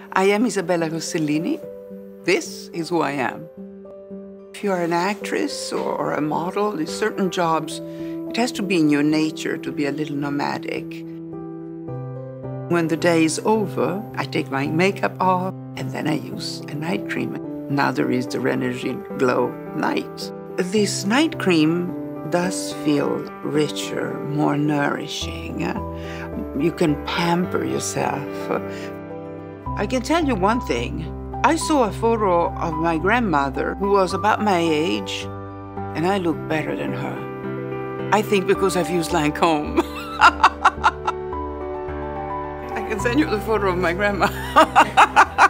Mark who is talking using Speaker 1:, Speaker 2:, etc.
Speaker 1: I am Isabella Rossellini. This is who I am. If you're an actress or a model, there's certain jobs, it has to be in your nature to be a little nomadic. When the day is over, I take my makeup off and then I use a night cream. Now there is the Renergie Glow Night. This night cream does feel richer, more nourishing. You can pamper yourself. I can tell you one thing. I saw a photo of my grandmother who was about my age, and I look better than her. I think because I've used Lancôme. I can send you the photo of my grandma.